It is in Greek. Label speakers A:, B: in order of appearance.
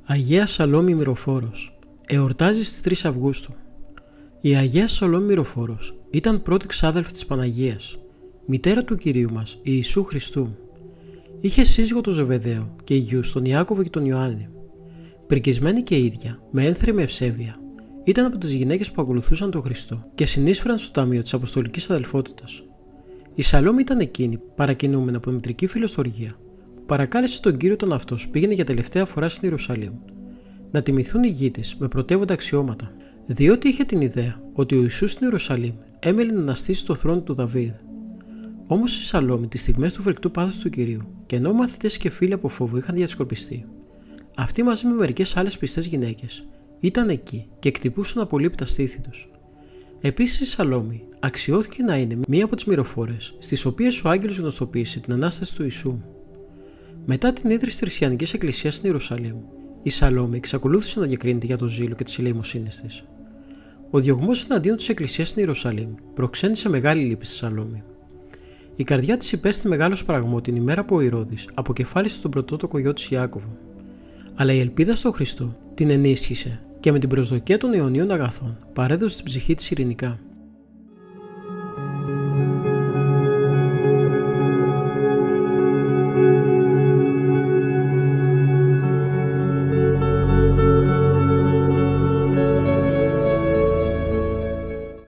A: Αγία Σαλόμη Μυροφόρος εορτάζει στις 3 Αυγούστου. Η Αγία Σαλόμη Μυροφόρος ήταν πρώτη ξάδελφη της Παναγίας, μητέρα του Κυρίου μας Ιησού Χριστού. Είχε σύζυγο τον Ζεβεδαίο και γιους τον Ιάκωβο και τον Ιωάννη. Πρικισμένη και ίδια, με ένθριμη ευσέβεια, ήταν από τις γυναίκες που ακολουθούσαν τον Χριστό και συνείσφεραν στο ταμείο της Αποστολικής Αδελφότητας. Η Σαλόμη ήταν εκείνη, παρακινούμενη από μητρική φιλοστοργία, που παρακάλεσε τον Κύριο όταν αυτός πήγαινε για τελευταία φορά στην Ιερουσαλήμ, να τιμηθούν οι γη της με πρωτεύοντα αξιώματα, διότι είχε την ιδέα ότι ο Ιησούς στην Ιερουσαλήμ έμελε να αναστήσει το θρόνο του Δαβίδ. Όμως η Σαλόμη, τις στιγμές του φρικτού πάθους του Κυρίου, και ενώ μαθητές και φίλοι από φόβο είχαν διασκορπιστεί, αυτοί μαζί με μερικές άλλες πιστές γυναίκες ήταν εκεί και εκτυπούσαν απολύπητα στήθη τους. Επίσης η Σαλόμη αξιώθηκε να είναι μία από τις μυροφόρες στις οποίες ο άγγελος γνωστοποίησε την ανάσταση του Ιησού. Μετά την ίδρυση της Χριστιανικής Εκκλησίας στην Ιερουσαλήμ, η Σαλόμη εξακολούθησε να διακρίνεται για το ζήλο και τις ελεημοσύνες της. Ο διωγμός εναντίον της Εκκλησίας στην Ιερουσαλήμ προξένησε μεγάλη λύπη στη Σαλόμη. Η καρδιά της υπέστη μεγάλο σπραγμό την ημέρα που ο Ηρώδης αποκεφάλισε τον πρωτότοκο γιο της Ιάκωβο. Αλλά η ελπίδα στον Χριστό την ενίσχυσε και με την προσδοκία των αιωνίων αγαθών παρέδωσε την ψυχή της ειρηνικά.